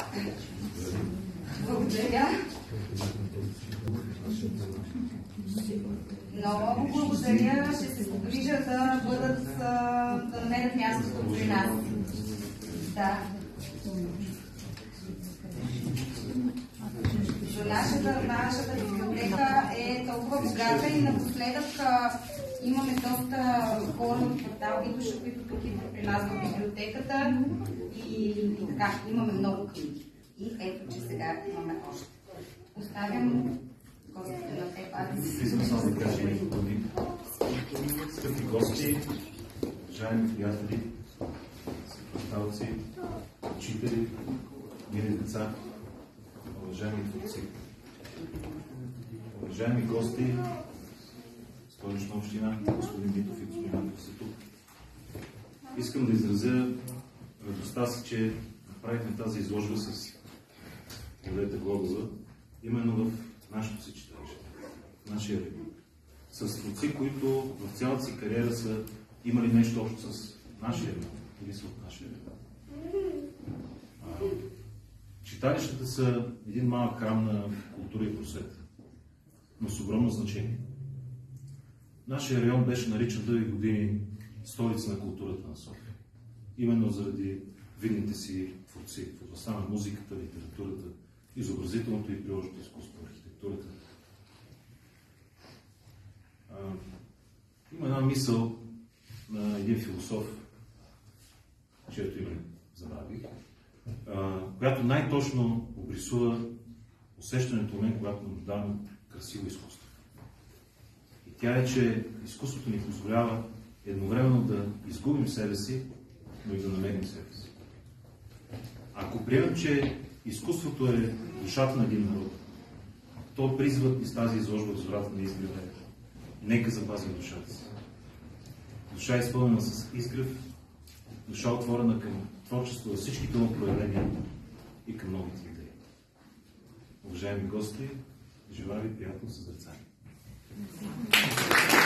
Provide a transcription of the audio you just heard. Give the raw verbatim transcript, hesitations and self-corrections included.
Благодаря. Много благодаря. Ще се погрижа да бъдат, да намерят мястото при нас. Да. Нашата, нашата библиотека е толкова богата и напоследък имаме доста хора от квартал Витоша, които тук идват при нас в библиотеката и, и така, имаме много книги. И ето, че сега имаме още. Оставям гостите на те пари. Искам само да кажа няколко думи. Скъпи гости, уважаеми приятели, съкварталци, учители, мили деца, уважаеми творци, уважаеми гости, Столична община, господин Митов и господин Антов са тук. Искам да изразя радостта си, че направихме тази изложба с Виолета Глобова, именно в нашето си читалище, в нашия регион. С творци, които в цялата си кариера са имали нещо общо с нашия регион или са от нашия регион. Читалищата са един малък храм на култура и просвета, но с огромно значение. Нашия район беше наричан дълги години столица на културата на София. Именно заради видните си творци в областта на музиката, литературата, изобразителното и приложното изкуство, архитектурата. А, има една мисъл на един философ, чието име забравих, която най-точно обрисува усещането у мен, когато наблюдавам красиво изкуство. И тя е, че изкуството ни позволява едновременно да изгубим себе си, но и да намерим себе си. Ако приемем, че изкуството е душата на един народ, то призвът ни с тази изложба в зората на изгрева е: нека запазим душата си. Душа е изпълнена с изгрев, душа отворена към творчество във всичките му проявления и към новите идеи. Уважаеми гости, желая ви приятно съзерцание.